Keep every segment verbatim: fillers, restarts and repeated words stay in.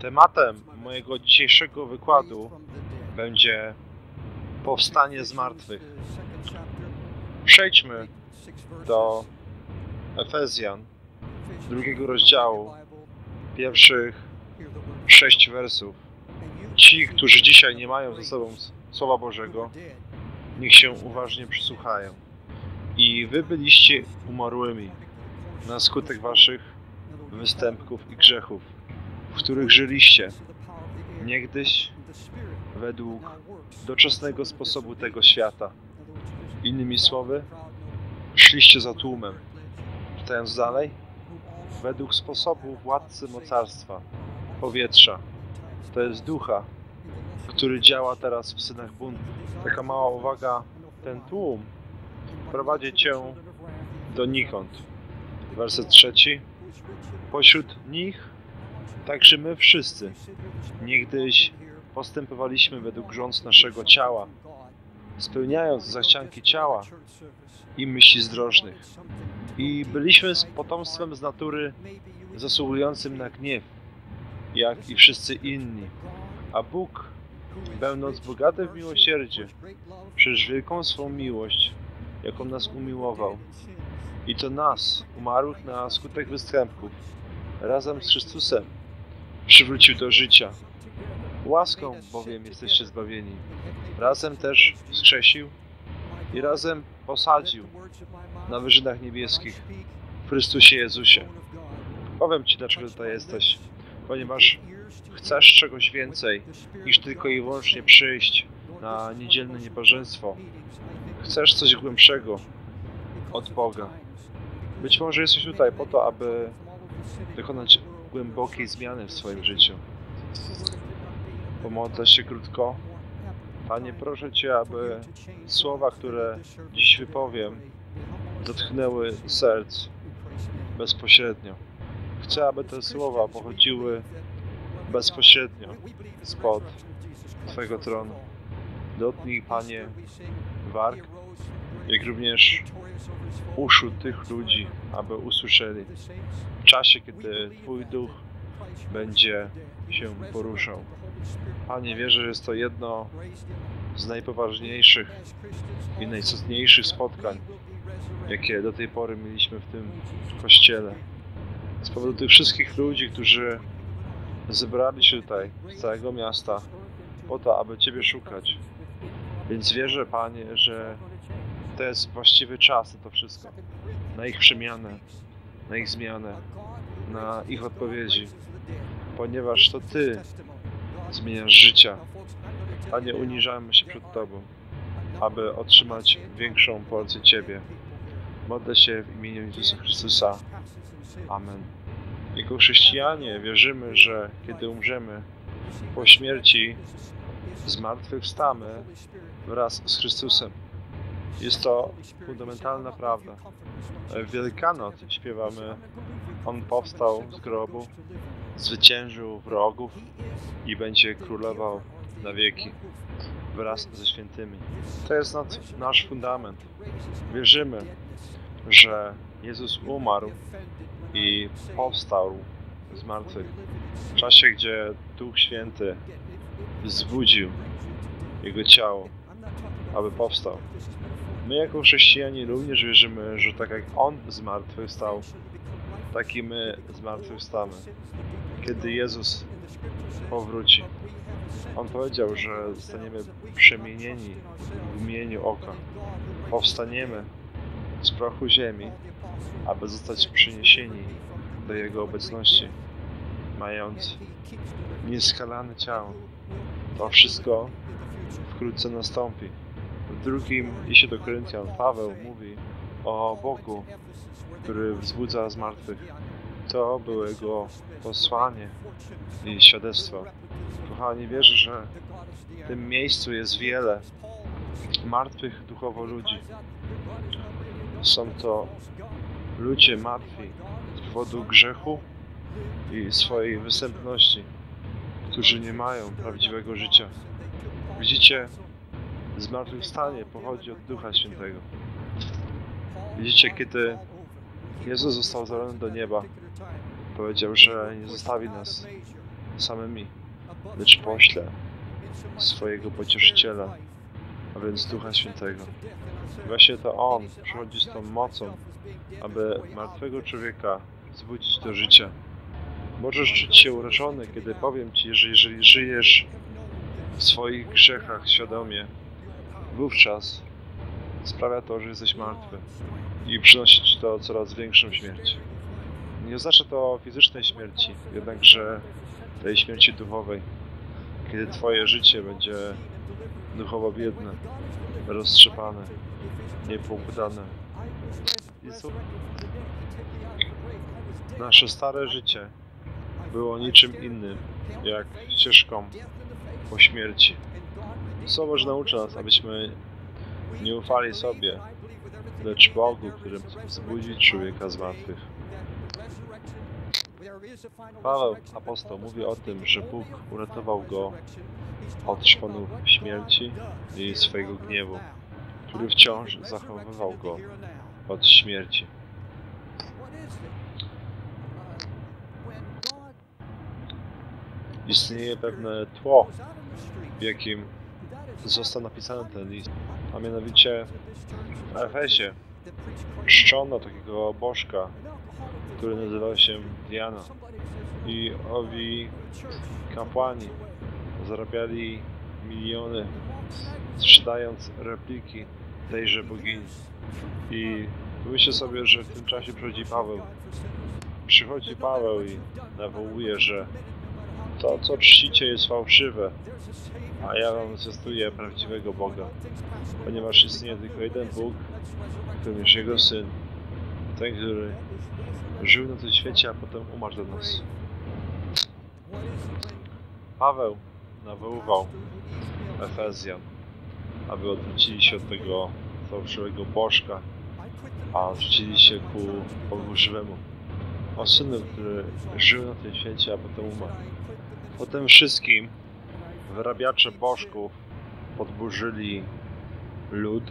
Tematem mojego dzisiejszego wykładu będzie powstanie z martwych. Przejdźmy do Efezjan, drugiego rozdziału, pierwszych sześć wersów. Ci, którzy dzisiaj nie mają ze sobą Słowa Bożego, niech się uważnie przysłuchają. I wy byliście umarłymi na skutek waszych występków i grzechów, w których żyliście niegdyś według doczesnego sposobu tego świata. Innymi słowy, szliście za tłumem. Czytając dalej, według sposobu władcy mocarstwa, powietrza, to jest ducha, który działa teraz w synach buntu. Taka mała uwaga, ten tłum prowadzi cię donikąd. Werset trzeci. Pośród nich także my wszyscy niegdyś postępowaliśmy według rząd naszego ciała, spełniając zachcianki ciała i myśli zdrożnych. I byliśmy z potomstwem z natury zasługującym na gniew, jak i wszyscy inni. A Bóg, będąc bogaty w miłosierdzie, przez wielką swą miłość, jaką nas umiłował, i to nas, umarłych na skutek występków, razem z Chrystusem przywrócił do życia. Łaską bowiem jesteście zbawieni. Razem też wskrzesił i razem posadził na wyżynach niebieskich w Chrystusie Jezusie. Powiem Ci, dlaczego tutaj jesteś. Ponieważ chcesz czegoś więcej niż tylko i wyłącznie przyjść na niedzielne niebożeństwo. Chcesz coś głębszego od Boga. Być może jesteś tutaj po to, aby dokonać głębokiej zmiany w swoim życiu. Pomodlę się krótko. Panie, proszę Cię, aby słowa, które dziś wypowiem, dotknęły serc bezpośrednio. Chcę, aby te słowa pochodziły bezpośrednio spod Twojego tronu. Dotknij, Panie, warg, jak również uszu tych ludzi, aby usłyszeli w czasie, kiedy Twój Duch będzie się poruszał. Panie, wierzę, że jest to jedno z najpoważniejszych i najistotniejszych spotkań, jakie do tej pory mieliśmy w tym Kościele. Z powodu tych wszystkich ludzi, którzy zebrali się tutaj z całego miasta po to, aby Ciebie szukać. Więc wierzę, Panie, że to jest właściwy czas na to wszystko. Na ich przemianę, na ich zmianę, na ich odpowiedzi. Ponieważ to Ty zmieniasz życia. Panie, uniżamy się przed Tobą, aby otrzymać większą porcję Ciebie. Modlę się w imieniu Jezusa Chrystusa. Amen. Jako chrześcijanie wierzymy, że kiedy umrzemy, po śmierci zmartwychwstamy wraz z Chrystusem. Jest to fundamentalna prawda. W Wielkanoc śpiewamy: On powstał z grobu, zwyciężył wrogów i będzie królował na wieki wraz ze świętymi. To jest nasz fundament. Wierzymy, że Jezus umarł i powstał z martwych w czasie, gdzie Duch Święty wzbudził Jego ciało, aby powstał. My jako chrześcijanie również wierzymy, że tak jak On zmartwychwstał, tak i my zmartwychwstamy, kiedy Jezus powróci. On powiedział, że zostaniemy przemienieni w mgnieniu oka. Powstaniemy z prochu ziemi, aby zostać przeniesieni do Jego obecności, mając nieskalane ciało. To wszystko wkrótce nastąpi. W drugim liście do Koryntian Paweł mówi o Bogu, który wzbudza z martwych. To było Jego posłanie i świadectwo. Kochani, wierzę, że w tym miejscu jest wiele martwych duchowo ludzi. Są to ludzie martwi z powodu grzechu i swojej występności, którzy nie mają prawdziwego życia. Widzicie, zmartwychwstanie pochodzi od Ducha Świętego. Widzicie, kiedy Jezus został zabrany do nieba, powiedział, że nie zostawi nas samymi, lecz pośle swojego Pocieszyciela, a więc Ducha Świętego. Właśnie to On przychodzi z tą mocą, aby martwego człowieka wzbudzić do życia. Możesz czuć się urażony, kiedy powiem Ci, że jeżeli żyjesz w swoich grzechach świadomie, wówczas sprawia to, że jesteś martwy i przynosi Ci to coraz większą śmierć. Nie oznacza to fizycznej śmierci, jednakże tej śmierci duchowej, kiedy Twoje życie będzie duchowo biedne, roztrzepane, niepoukładane. Nasze stare życie było niczym innym, jak ścieżką po śmierci. Słowo Boże naucza nas, abyśmy nie ufali sobie, lecz Bogu, który wzbudzi człowieka z martwych. Paweł, apostoł, mówi o tym, że Bóg uratował go od szponów śmierci i swojego gniewu, który wciąż zachowywał go od śmierci. Istnieje pewne tło, w jakim został napisany ten list, a mianowicie w Efesie czczono takiego bożka, który nazywał się Diana, i owi kapłani zarabiali miliony, sprzedając repliki tejże bogini. I myślę sobie, że w tym czasie przychodzi Paweł. Przychodzi Paweł i nawołuje, że to, co czcicie, jest fałszywe, a ja wam zwiastuję prawdziwego Boga, ponieważ istnieje tylko jeden Bóg, którym jest Jego Syn, ten, który żył na tym świecie, a potem umarł dla nas. Paweł nawoływał Efezjan, aby odwrócili się od tego fałszywego bożka, a zwrócili się ku Bogu żywemu, o Synu, który żył na tym świecie, a potem umarł. Po tym wszystkim wyrabiacze bożków podburzyli lud,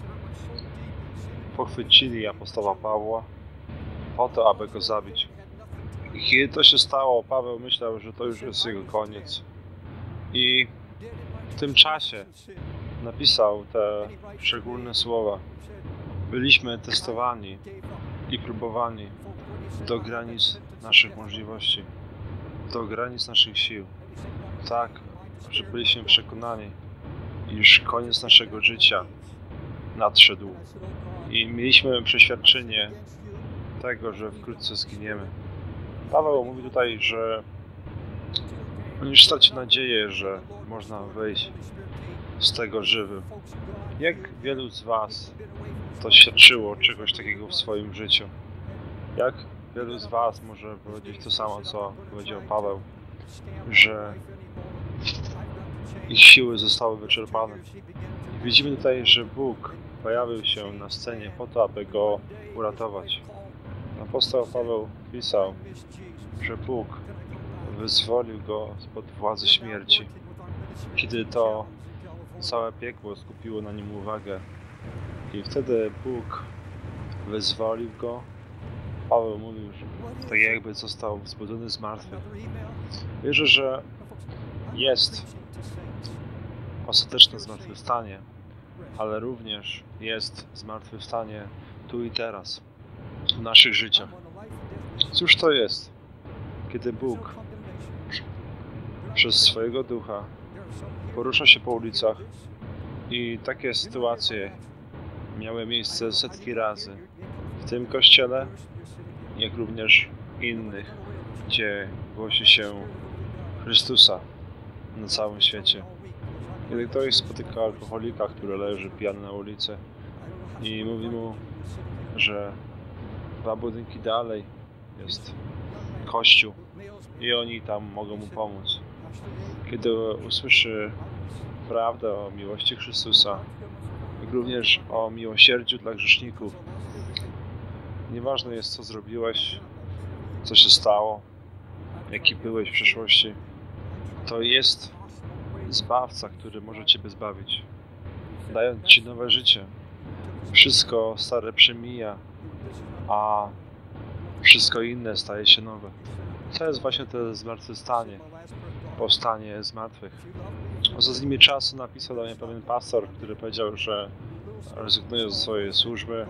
pochwycili apostoła Pawła po to, aby go zabić. I kiedy to się stało, Paweł myślał, że to już jest jego koniec. I w tym czasie napisał te szczególne słowa. Byliśmy testowani i próbowani do granic naszych możliwości, do granic naszych sił. Tak, że byliśmy przekonani, iż koniec naszego życia nadszedł. I mieliśmy przeświadczenie tego, że wkrótce zginiemy. Paweł mówi tutaj, że już straci nadzieję, że można wyjść z tego żywym. Jak wielu z Was doświadczyło czegoś takiego w swoim życiu? Jak wielu z Was może powiedzieć to samo, co powiedział Paweł, że ich siły zostały wyczerpane? I widzimy tutaj, że Bóg pojawił się na scenie po to, aby go uratować. Apostoł Paweł pisał, że Bóg wyzwolił go spod władzy śmierci. Kiedy to całe piekło skupiło na nim uwagę i wtedy Bóg wyzwolił go, Paweł mówił, że tak jakby został wzbudzony z martwych. Wierzę, że jest ostateczne zmartwychwstanie, ale również jest zmartwychwstanie tu i teraz, w naszych życiach. Cóż to jest, kiedy Bóg przez swojego Ducha porusza się po ulicach i takie sytuacje miały miejsce setki razy w tym kościele, jak również innych, gdzie głosi się Chrystusa na całym świecie. Kiedy ktoś spotyka alkoholika, który leży pijany na ulicy i mówi mu, że dwa budynki dalej jest kościół i oni tam mogą mu pomóc. Kiedy usłyszy prawdę o miłości Chrystusa, jak również o miłosierdziu dla grzeszników, nieważne jest, co zrobiłeś, co się stało, jaki byłeś w przeszłości, to jest Zbawca, który może Ciebie zbawić, dając Ci nowe życie. Wszystko stare przemija, a wszystko inne staje się nowe. To jest właśnie to zmartwychwstanie, powstanie z martwych. Z ostatnimi czasu napisał do mnie pewien pastor, który powiedział, że rezygnuje ze swojej służby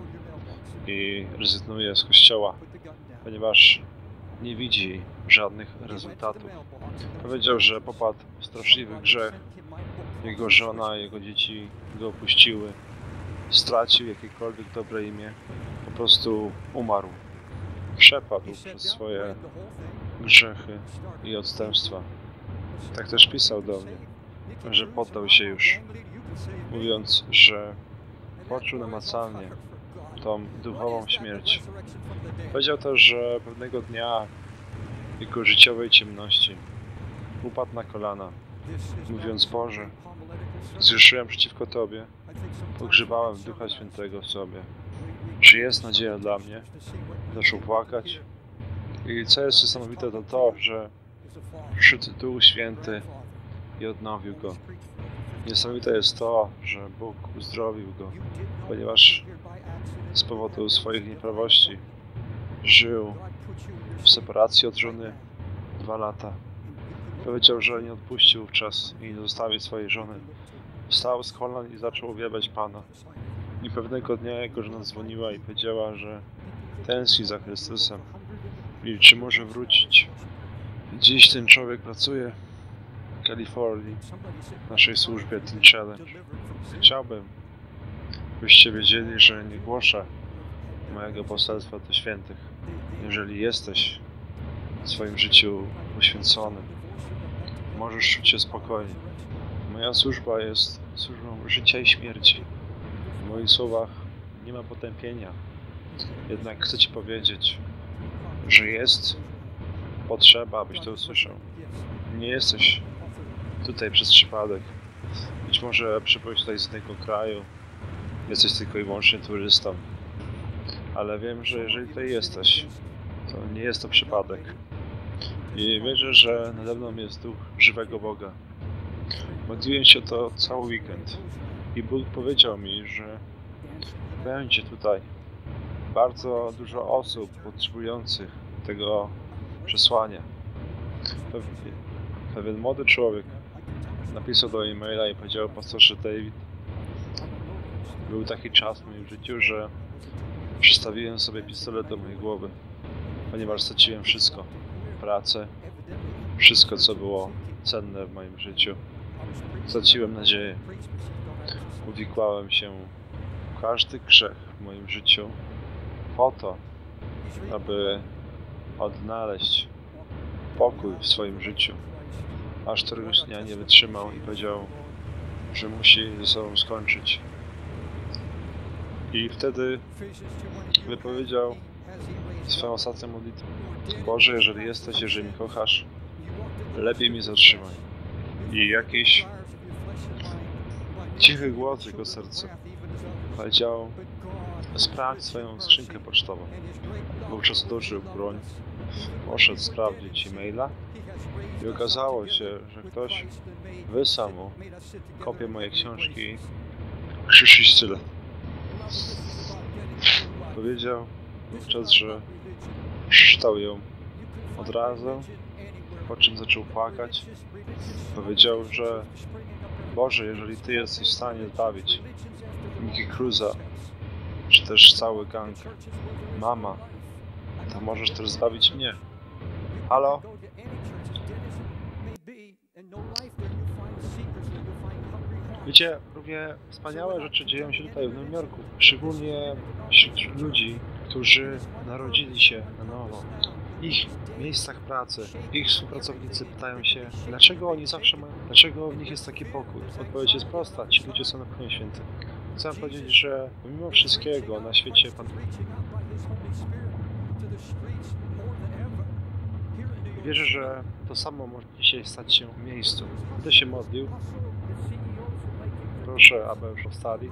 i rezygnuje z kościoła, ponieważ nie widzi żadnych rezultatów. Powiedział, że popadł w straszliwy grzech, jego żona, jego dzieci go opuściły, stracił jakiekolwiek dobre imię, po prostu umarł. Przepadł przez swoje grzechy i odstępstwa. Tak też pisał do mnie, że poddał się już, mówiąc, że poczuł namacalnie tą duchową śmierć. Powiedział też, że pewnego dnia w jego życiowej ciemności upadł na kolana, mówiąc: Boże, zgrzeszyłem przeciwko Tobie, pogrzebałem Ducha Świętego w sobie. Czy jest nadzieja dla mnie? Zaczął płakać. I co jest niesamowite, to to, że przyszedł Duch Święty i odnowił go. Niesamowite jest to, że Bóg uzdrowił go, ponieważ z powodu swoich nieprawości żył w separacji od żony dwa lata. Powiedział, że nie odpuścił wówczas i nie zostawił swojej żony. Wstał z kolan i zaczął uwielbiać Pana. I pewnego dnia jego żona dzwoniła i powiedziała, że tęskni za Chrystusem i czy może wrócić. Dziś ten człowiek pracuje w Kalifornii, w naszej służbie Teen Challenge. Chciałbym, byście wiedzieli, że nie głoszę mojego poselstwa do świętych. Jeżeli jesteś w swoim życiu poświęcony, możesz czuć się spokojnie. Moja służba jest służbą życia i śmierci. W moich słowach nie ma potępienia. Jednak chcę Ci powiedzieć, że jest potrzeba, abyś to usłyszał. Nie jesteś tutaj przez przypadek. Być może przybyłeś tutaj z innego kraju, jesteś tylko i wyłącznie turystą. Ale wiem, że jeżeli tutaj jesteś, to nie jest to przypadek. I wierzę, że nade mną jest Duch żywego Boga. Modliłem się o to cały weekend. I Bóg powiedział mi, że będzie tutaj bardzo dużo osób potrzebujących tego przesłania. Pewien, pewien młody człowiek napisał do e-maila i powiedział: Pastorze David, był taki czas w moim życiu, że przystawiłem sobie pistolet do mojej głowy, ponieważ straciłem wszystko. Pracę, wszystko co było cenne w moim życiu. Straciłem nadzieję. Uwikłałem się w każdy grzech w moim życiu po to, aby odnaleźć pokój w swoim życiu. Aż któregoś dnia nie wytrzymał i powiedział, że musi ze sobą skończyć. I wtedy wypowiedział swoją ostatnią modlitwę: Boże, jeżeli jesteś, jeżeli mnie kochasz, lepiej mnie zatrzymaj. I jakiś cichy głos w jego sercu powiedział: sprawdź swoją skrzynkę pocztową. Wówczas odłożył broń, poszedł sprawdzić e-maila i okazało się, że ktoś wysłał mu kopię mojej książki Krzyż i Sztylet. Powiedział wówczas, że przeczytał ją od razu, po czym zaczął płakać. Powiedział, że Boże, jeżeli Ty jesteś w stanie zbawić Mickey Cruza, czy też cały gang Mama, to możesz też zbawić mnie. Halo? Wiecie, równie wspaniałe rzeczy dzieją się tutaj w Nowym Jorku. Szczególnie wśród ludzi, którzy narodzili się na nowo. W ich miejscach pracy, ich współpracownicy pytają się, dlaczego oni zawsze mają, dlaczego w nich jest taki pokój. Odpowiedź jest prosta, ci ludzie są napełnieni świętym. Chcę powiedzieć, że pomimo wszystkiego na świecie Pan... Wierzę, że to samo może dzisiaj stać się w miejscu. Będę się modlił. Proszę, aby już powstali.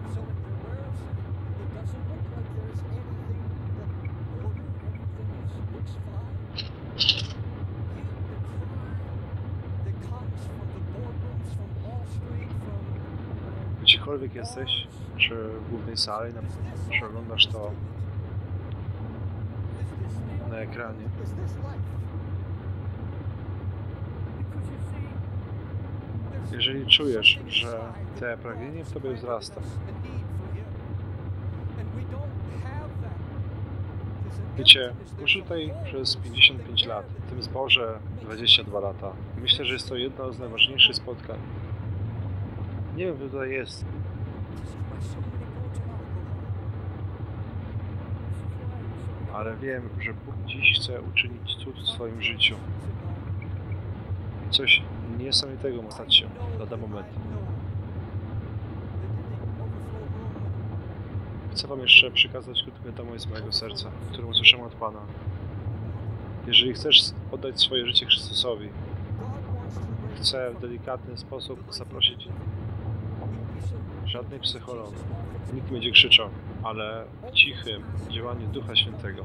Gdziekolwiek jesteś, czy w głównej sali, czy oglądasz to na ekranie, Jeżeli czujesz, że te pragnienie w tobie wzrasta, wiecie, już tutaj przez pięćdziesiąt pięć lat, w tym zborze dwadzieścia dwa lata. Myślę, że jest to jedno z najważniejszych spotkań. Nie wiem, kto tutaj jest. Ale wiem, że Bóg dziś chce uczynić cud w swoim życiu. Coś niesamowitego ma stać się lada momentu. Chcę wam jeszcze przekazać krótką wiadomość z mojego serca, którą usłyszałem od Pana. Jeżeli chcesz oddać swoje życie Chrystusowi, chcę w delikatny sposób zaprosić żadnych psychologów. Nikt nie będzie krzyczał, ale w cichym działaniu Ducha Świętego.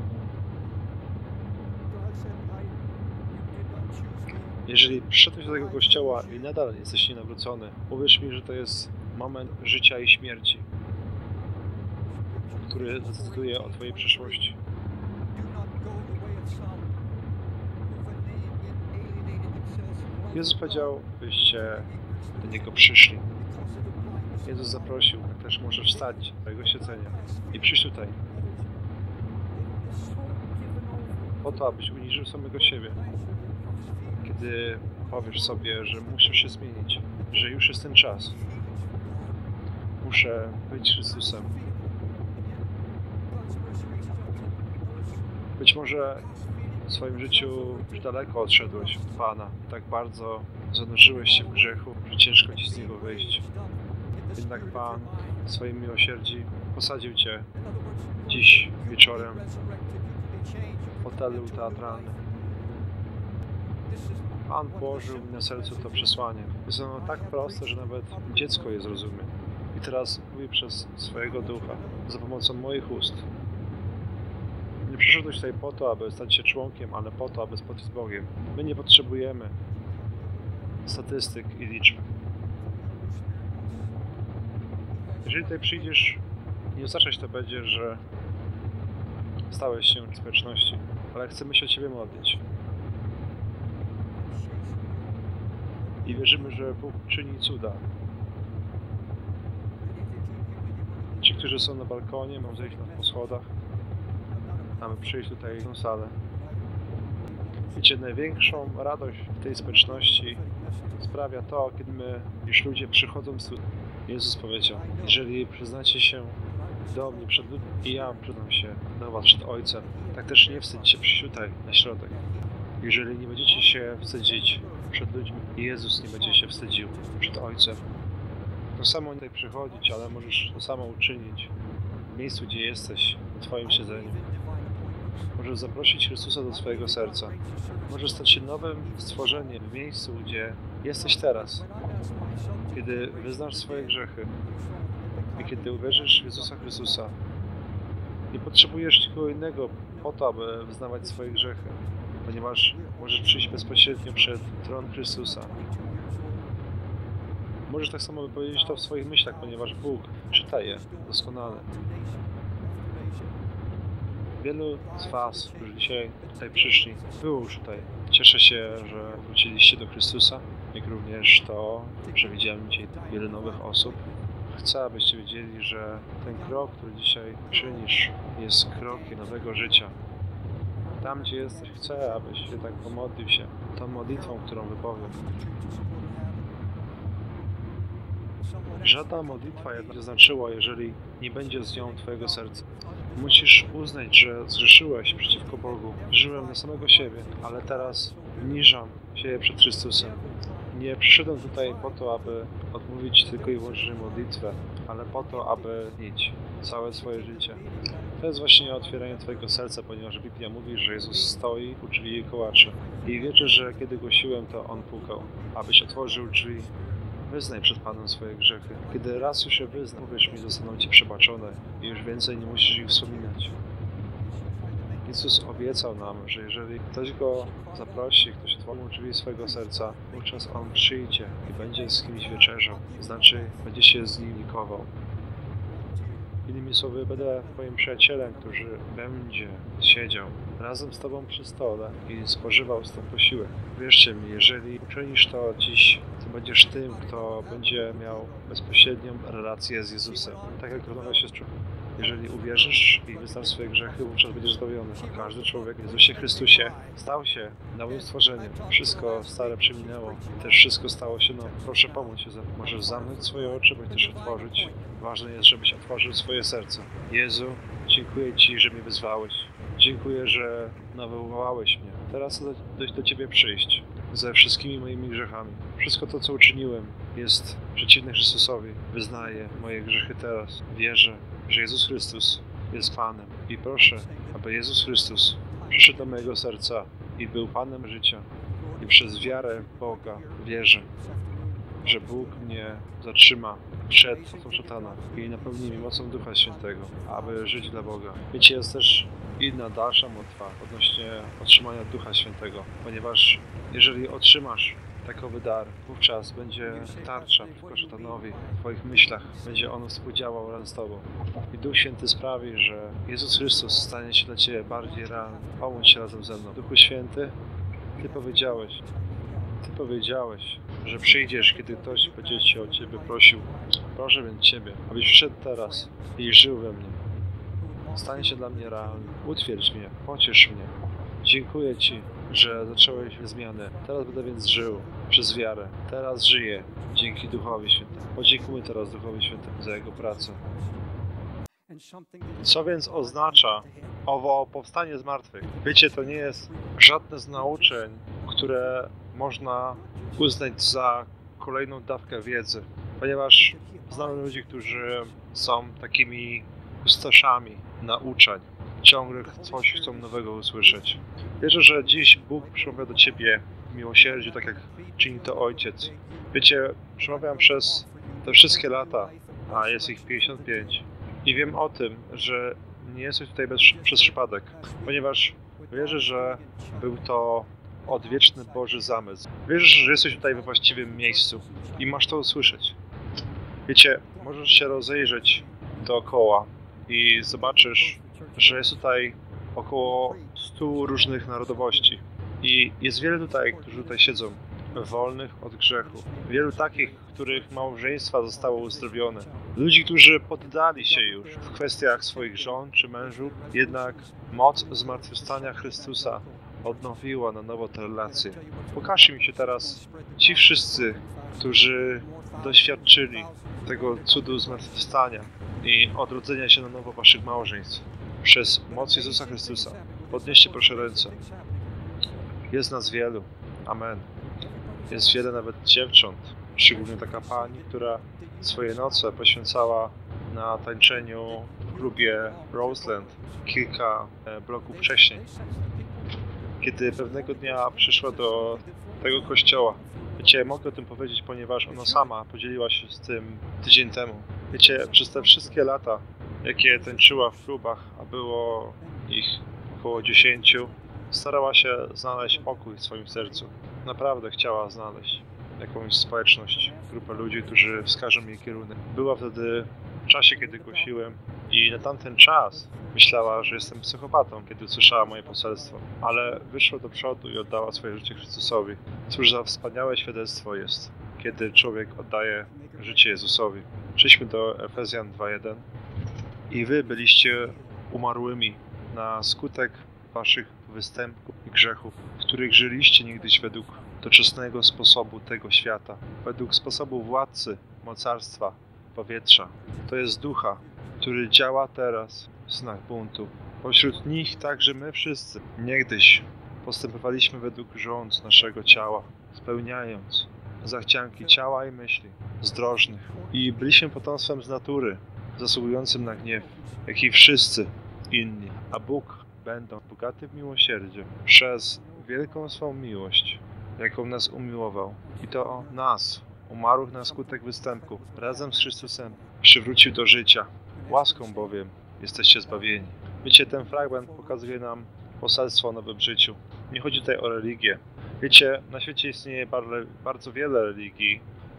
Jeżeli przyszedłeś do tego kościoła i nadal jesteś nienawrócony, uwierz mi, że to jest moment życia i śmierci, który decyduje o twojej przyszłości. Jezus powiedział, byście do Niego przyszli. Jezus zaprosił, tak też możesz wstać z Twojego siedzenia i przyjść tutaj. Po to, abyś uniżył samego siebie. Kiedy powiesz sobie, że musisz się zmienić, że już jest ten czas. Muszę być Chrystusem. Być może w swoim życiu już daleko odszedłeś od Pana. Tak bardzo zanurzyłeś się w grzechu, że ciężko Ci z niego wyjść. Jednak Pan w swoim miłosierdziu posadził Cię dziś wieczorem w hotelu teatralnym. Pan położył mi na sercu to przesłanie. Jest ono tak proste, że nawet dziecko je zrozumie. I teraz mówi przez swojego ducha, za pomocą moich ust. Nie przyszedłeś tutaj po to, aby stać się członkiem, ale po to, aby spotkać z Bogiem. My nie potrzebujemy statystyk i liczb. Jeżeli tutaj przyjdziesz, nie oznaczać to będzie, że stałeś się w społeczności, ale chcemy się o Ciebie modlić. I wierzymy, że Bóg czyni cuda. Ci, którzy są na balkonie, mogą zejść po schodach. Mamy przyjść tutaj w tę salę. Wiecie, największą radość w tej społeczności sprawia to, kiedy my, już ludzie przychodzą z cudem. Jezus powiedział, jeżeli przyznacie się do mnie przed ludźmi i ja przyznam się do was przed Ojcem, tak też nie wstydźcie przyjść tutaj na środek. Jeżeli nie będziecie się wstydzić przed ludźmi, Jezus nie będzie się wstydził przed Ojcem. To samo tutaj przychodzić, ale możesz to samo uczynić w miejscu, gdzie jesteś, na Twoim siedzeniu. Możesz zaprosić Chrystusa do swojego serca. Możesz stać się nowym stworzeniem w miejscu, gdzie jesteś teraz. Kiedy wyznasz swoje grzechy i kiedy uwierzysz w Jezusa Chrystusa. Nie potrzebujesz nikogo innego po to, aby wyznawać swoje grzechy, ponieważ możesz przyjść bezpośrednio przed tron Chrystusa. Możesz tak samo wypowiedzieć to w swoich myślach, ponieważ Bóg czyta je doskonale. Wielu z Was, którzy dzisiaj tutaj przyszli, było już tutaj. Cieszę się, że wróciliście do Chrystusa, jak również to, że widziałem dzisiaj wiele nowych osób. Chcę, abyście wiedzieli, że ten krok, który dzisiaj czynisz, jest krokiem nowego życia. Tam, gdzie jesteś, chcę, abyś się tak pomodlił się tą modlitwą, którą wypowiem. Żadna modlitwa jednak nie znaczyła, jeżeli nie będzie z nią Twojego serca. Musisz uznać, że zgrzeszyłeś przeciwko Bogu. Żyłem na samego siebie, ale teraz uniżam się przed Chrystusem. Nie przyszedłem tutaj po to, aby odmówić tylko i wyłącznie modlitwę, ale po to, aby mieć całe swoje życie. To jest właśnie otwieranie Twojego serca, ponieważ Biblia mówi, że Jezus stoi u drzwi i kołacze. I wierzę, że kiedy głosiłem, to On pukał, abyś otworzył drzwi. Wyznaj przed Panem swoje grzechy. Kiedy raz już je wyznasz, uwierz mi, zostaną Ci przebaczone i już więcej nie musisz ich wspominać. Jezus obiecał nam, że jeżeli ktoś Go zaprosi, ktoś otworzy drzwi swojego serca, wówczas On przyjdzie i będzie z kimś wieczerzał, znaczy będzie się z nim likował. Innymi słowy, będę Twoim przyjacielem, który będzie siedział razem z Tobą przy stole i spożywał z Tobą posiłek. Wierzcie mi, jeżeli uczynisz to dziś, to będziesz tym, kto będzie miał bezpośrednią relację z Jezusem, tak jak rozmawia się z człowiekiem. Jeżeli uwierzysz i wyznasz swoje grzechy, wówczas będziesz zbawiony. A każdy człowiek w Jezusie Chrystusie stał się nowym stworzeniem. Wszystko stare przeminęło, też wszystko stało się nowe. Proszę pomóc się. Możesz zamknąć swoje oczy, bądź też otworzyć. Ważne jest, żebyś otworzył swoje serce. Jezu, dziękuję Ci, że mnie wyzwałeś. Dziękuję, że nawołałeś mnie. Teraz chcę do, do Ciebie przyjść ze wszystkimi moimi grzechami. Wszystko to, co uczyniłem, jest przeciwne Chrystusowi. Wyznaję moje grzechy teraz. Wierzę, że Jezus Chrystus jest Panem. I proszę, aby Jezus Chrystus przyszedł do mojego serca i był Panem życia. I przez wiarę w Boga wierzę, że Bóg mnie zatrzyma przed mocą szatana i napełni mi mocą Ducha Świętego, aby żyć dla Boga. Wiecie, jest też inna, dalsza modlitwa odnośnie otrzymania Ducha Świętego, ponieważ jeżeli otrzymasz takowy dar, wówczas będzie tarcza przeciwko szatanowi w Twoich myślach, będzie on współdziałał razem z Tobą. I Duch Święty sprawi, że Jezus Chrystus stanie się dla Ciebie bardziej realny. Pomóż się razem ze mną. Duchu Święty, Ty powiedziałeś, Ty powiedziałeś, że przyjdziesz, kiedy ktoś będzie Cię o Ciebie prosił. Proszę więc Ciebie, abyś przyszedł teraz i żył we mnie. Stań się dla mnie realny. Utwierdź mnie, pociesz mnie. Dziękuję Ci, że zacząłeś zmianę. Teraz będę więc żył przez wiarę. Teraz żyję dzięki Duchowi Świętemu. Podziękujmy teraz Duchowi Świętemu za Jego pracę. Co więc oznacza owo powstanie z martwych? Wiecie, to nie jest żadne z nauczeń, które można uznać za kolejną dawkę wiedzy, ponieważ znam ludzi, którzy są takimi pustoszami nauczań. Ciągle coś chcą nowego usłyszeć. Wierzę, że dziś Bóg przemawia do Ciebie w miłosierdziu, tak jak czyni to Ojciec. Wiecie, przemawiam przez te wszystkie lata, a jest ich pięćdziesiąt pięć. I wiem o tym, że nie jesteś tutaj bez, przez przypadek, ponieważ wierzę, że był to odwieczny Boży zamysł. Wierzę, że jesteś tutaj we właściwym miejscu i masz to usłyszeć. Wiecie, możesz się rozejrzeć dookoła i zobaczysz, że jest tutaj około stu różnych narodowości. I jest wiele tutaj, którzy tutaj siedzą, wolnych od grzechu. Wielu takich, których małżeństwa zostało uzdrowione. Ludzi, którzy poddali się już w kwestiach swoich żon czy mężów, jednak moc zmartwychwstania Chrystusa odnowiła na nowo te relacje. Pokażcie mi się teraz ci wszyscy, którzy doświadczyli tego cudu zmartwychwstania i odrodzenia się na nowo waszych małżeństw przez moc Jezusa Chrystusa. Podnieście proszę ręce. Jest nas wielu. Amen. Jest wiele nawet dziewcząt, szczególnie taka pani, która swoje noce poświęcała na tańczeniu w klubie Roseland kilka bloków wcześniej. Kiedy pewnego dnia przyszła do tego kościoła. Wiecie, mogę o tym powiedzieć, ponieważ ona sama podzieliła się z tym tydzień temu. Wiecie, przez te wszystkie lata, jakie tańczyła w klubach, a było ich około dziesięciu, starała się znaleźć pokój w swoim sercu. Naprawdę chciała znaleźć jakąś społeczność, grupę ludzi, którzy wskażą jej kierunek. Była wtedy w czasie, kiedy głosiłem i na tamten czas myślała, że jestem psychopatą, kiedy usłyszała moje poselstwo, ale wyszła do przodu i oddała swoje życie Chrystusowi. Cóż za wspaniałe świadectwo jest, kiedy człowiek oddaje życie Jezusowi. Przejdźmy do Efezjan dwa jeden. I wy byliście umarłymi na skutek waszych występków i grzechów, w których żyliście niegdyś według doczesnego sposobu tego świata, według sposobu władcy, mocarstwa, powietrza. To jest ducha, który działa teraz w synach buntu. Pośród nich także my wszyscy niegdyś postępowaliśmy według rząd naszego ciała, spełniając zachcianki ciała i myśli zdrożnych. I byliśmy potomstwem z natury, zasługującym na gniew, jak i wszyscy inni. A Bóg, będąc bogaty w miłosierdzie, przez wielką swą miłość, jaką nas umiłował, i to o nas, umarłych na skutek występu, razem z Chrystusem przywrócił do życia. Łaską bowiem jesteście zbawieni. Wiecie, ten fragment pokazuje nam poselstwo o nowym życiu. Nie chodzi tutaj o religię. Wiecie, na świecie istnieje bardzo, bardzo wiele religii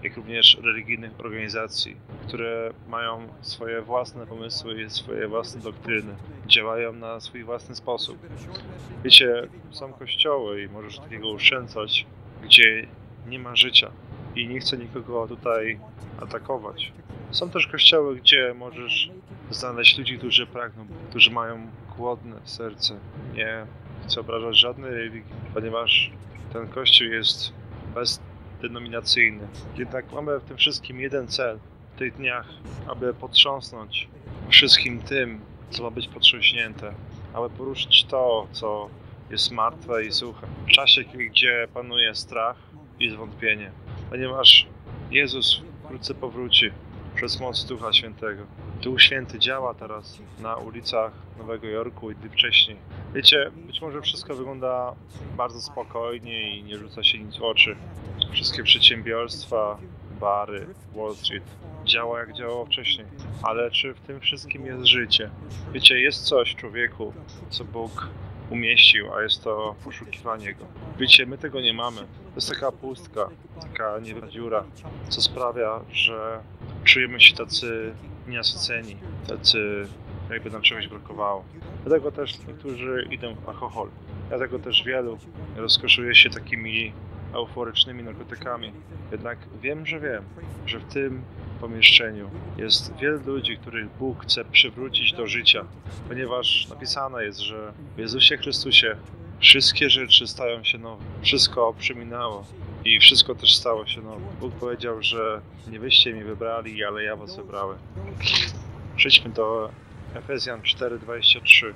jak również religijnych organizacji, które mają swoje własne pomysły i swoje własne doktryny, działają na swój własny sposób. Wiecie, są kościoły i możesz takiego uszczęcać, gdzie nie ma życia i nie chcę nikogo tutaj atakować. Są też kościoły, gdzie możesz znaleźć ludzi, którzy pragną, którzy mają głodne serce. Nie chcę obrażać żadnej religii, ponieważ ten kościół jest bezdenominacyjny. Jednak mamy w tym wszystkim jeden cel w tych dniach, aby potrząsnąć wszystkim tym, co ma być potrząśnięte, aby poruszyć to, co jest martwe i suche. W czasie, gdzie panuje strach i zwątpienie, ponieważ Jezus wkrótce powróci przez moc Ducha Świętego. Duch Święty działa teraz na ulicach Nowego Jorku i wcześniej. Wiecie, być może wszystko wygląda bardzo spokojnie i nie rzuca się nic w oczy. Wszystkie przedsiębiorstwa, bary, Wall Street działa jak działało wcześniej. Ale czy w tym wszystkim jest życie? Wiecie, jest coś w człowieku, co Bóg umieścił, a jest to poszukiwanie Go. Wiecie, my tego nie mamy. To jest taka pustka, taka niewielka dziura, co sprawia, że czujemy się tacy nienasyceni, tacy jakby nam czegoś brakowało. Dlatego też niektórzy idą w alkohol. Dlatego też wielu rozkoszuje się takimi euforycznymi narkotykami. Jednak wiem, że wiem, że w tym pomieszczeniu jest wielu ludzi, których Bóg chce przywrócić do życia, ponieważ napisane jest, że w Jezusie Chrystusie wszystkie rzeczy stają się nowe. Wszystko przeminęło i wszystko też stało się nowe. Bóg powiedział, że nie wyście mnie wybrali, ale ja was wybrałem. Przejdźmy do Efezjan cztery, dwadzieścia trzy.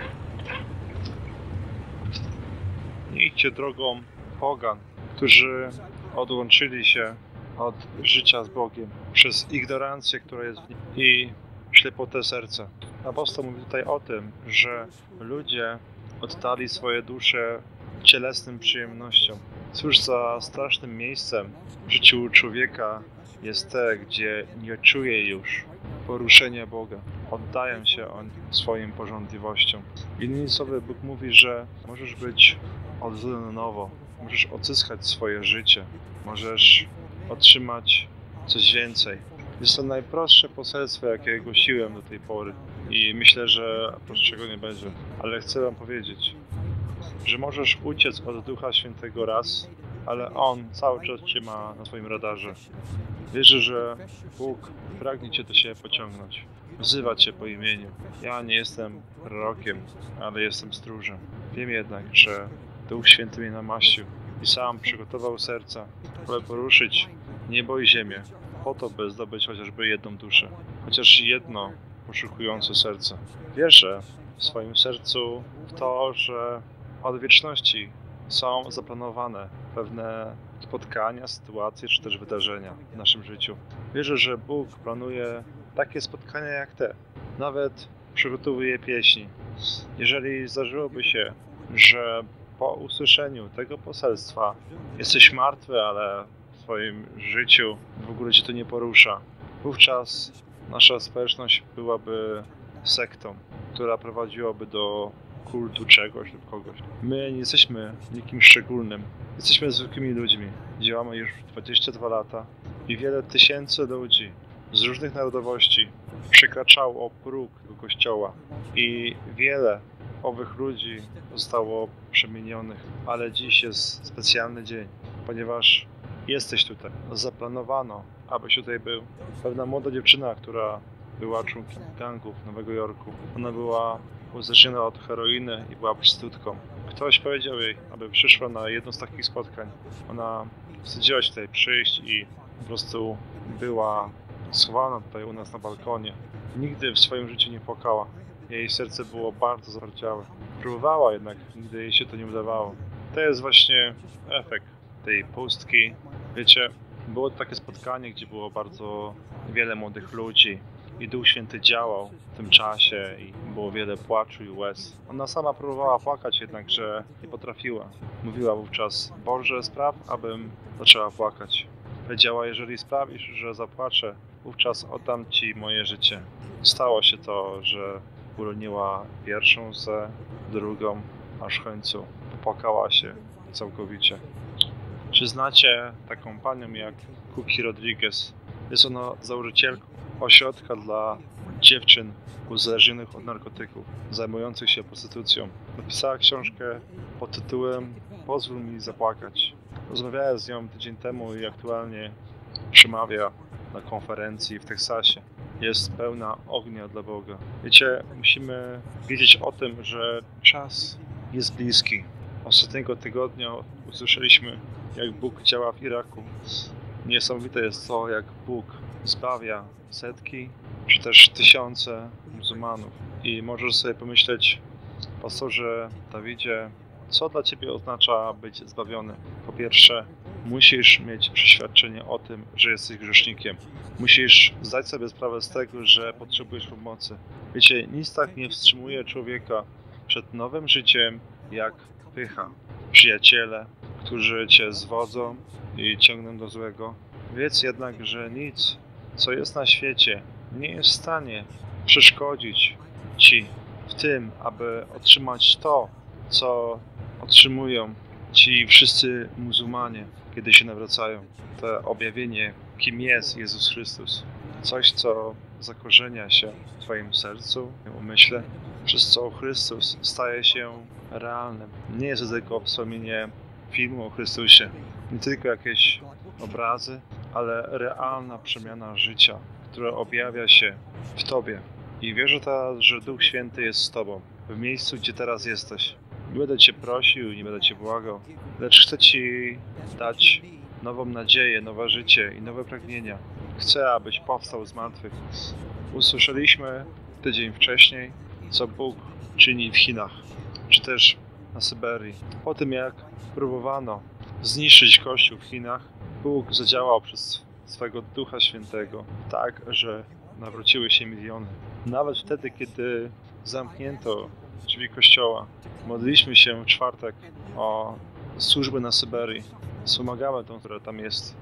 Nie idźcie drogą pogan, którzy odłączyli się od życia z Bogiem przez ignorancję, która jest w nich i ślepotę serca. Apostoł mówi tutaj o tym, że ludzie oddali swoje dusze cielesnym przyjemnościom. Cóż za strasznym miejscem w życiu człowieka jest te, gdzie nie czuje już poruszenia Boga. Oddają się on swoim pożądliwościom. Innymi słowy, Bóg mówi, że możesz być odrodzony na nowo, możesz odzyskać swoje życie, możesz otrzymać coś więcej. Jest to najprostsze poselstwo, jakie głosiłem do tej pory i myślę, że prostszego nie będzie. Ale chcę wam powiedzieć, że możesz uciec od Ducha Świętego raz, ale On cały czas cię ma na swoim radarze. Wierzę, że Bóg pragnie cię do siebie pociągnąć, wzywa cię po imieniu. Ja nie jestem prorokiem, ale jestem stróżem. Wiem jednak, że Duch Święty mnie namaścił i sam przygotował serca, aby poruszyć niebo i ziemię, po to, by zdobyć chociażby jedną duszę, chociaż jedno poszukujące serce. Wierzę w swoim sercu w to, że od wieczności są zaplanowane pewne spotkania, sytuacje czy też wydarzenia w naszym życiu. Wierzę, że Bóg planuje takie spotkania jak te. Nawet przygotowuje pieśni. Jeżeli zdarzyłoby się, że po usłyszeniu tego poselstwa jesteś martwy, ale w swoim życiu w ogóle cię to nie porusza, wówczas nasza społeczność byłaby sektą, która prowadziłaby do kultu czegoś lub kogoś. My nie jesteśmy nikim szczególnym. Jesteśmy zwykłymi ludźmi. Działamy już dwadzieścia dwa lata i wiele tysięcy ludzi z różnych narodowości przekraczało próg tego kościoła i wiele owych ludzi zostało przemienionych. Ale dziś jest specjalny dzień, ponieważ jesteś tutaj. Zaplanowano, abyś tutaj był. Pewna młoda dziewczyna, która była członkiem gangów Nowego Jorku. Ona była uzależniona od heroiny i była prostytutką. Ktoś powiedział jej, aby przyszła na jedno z takich spotkań. Ona wstydziła się tutaj przyjść i po prostu była schowana tutaj u nas na balkonie. Nigdy w swoim życiu nie płakała. Jej serce było bardzo zatwardziałe. Próbowała jednak, nigdy jej się to nie udawało. To jest właśnie efekt tej pustki. Wiecie, było to takie spotkanie, gdzie było bardzo wiele młodych ludzi i Duch Święty działał w tym czasie i było wiele płaczu i łez. Ona sama próbowała płakać, jednakże nie potrafiła. Mówiła wówczas: Boże, spraw, abym zaczęła płakać. Powiedziała: jeżeli sprawisz, że zapłaczę, wówczas oddam Ci moje życie. Stało się to, że uroniła pierwszą łzę, drugą, aż w końcu popłakała się całkowicie. Czy znacie taką panią jak Cookie Rodriguez? Jest ona założycielką ośrodka dla dziewczyn uzależnionych od narkotyków, zajmujących się prostytucją. Napisała książkę pod tytułem Pozwól mi zapłakać. Rozmawiałem z nią tydzień temu i aktualnie przemawia na konferencji w Teksasie. Jest pełna ognia dla Boga. Wiecie, musimy wiedzieć o tym, że czas jest bliski. Ostatniego tygodnia usłyszeliśmy, jak Bóg działa w Iraku. Niesamowite jest to, jak Bóg zbawia setki, czy też tysiące muzułmanów. I możesz sobie pomyśleć, pastorze Dawidzie, co dla Ciebie oznacza być zbawiony? Po pierwsze, musisz mieć przeświadczenie o tym, że jesteś grzesznikiem. Musisz zdać sobie sprawę z tego, że potrzebujesz pomocy. Wiecie, nic tak nie wstrzymuje człowieka przed nowym życiem, jak pycha. Przyjaciele, którzy Cię zwodzą i ciągną do złego. Wiedz jednak, że nic, co jest na świecie, nie jest w stanie przeszkodzić Ci w tym, aby otrzymać to, co otrzymują ci wszyscy muzułmanie, kiedy się nawracają. To objawienie, kim jest Jezus Chrystus. Coś, co zakorzenia się w Twoim sercu, w umyśle, przez co Chrystus staje się realnym. Nie jest to tylko wspomnienie filmu o Chrystusie, nie tylko jakieś obrazy, ale realna przemiana życia, która objawia się w Tobie. I wierzę teraz, że Duch Święty jest z Tobą, w miejscu, gdzie teraz jesteś. Nie będę Cię prosił, nie będę Cię błagał, lecz chcę Ci dać nową nadzieję, nowe życie i nowe pragnienia. Chcę, abyś powstał z martwych. Usłyszeliśmy tydzień wcześniej, co Bóg czyni w Chinach, czy też na Syberii. Po tym, jak próbowano zniszczyć Kościół w Chinach, Bóg zadziałał przez swego Ducha Świętego tak, że nawróciły się miliony. Nawet wtedy, kiedy zamknięto drzwi kościoła, modliliśmy się w czwartek o służby na Syberii. Wspomagamy tą, która tam jest.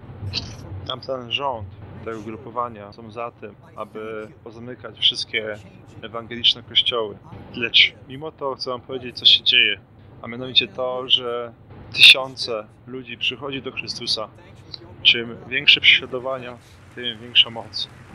Tamten rząd tego ugrupowania są za tym, aby pozamykać wszystkie ewangeliczne kościoły. Lecz mimo to chcę wam powiedzieć, co się dzieje. A mianowicie to, że tysiące ludzi przychodzi do Chrystusa. Czym większe prześladowania, tym większa moc.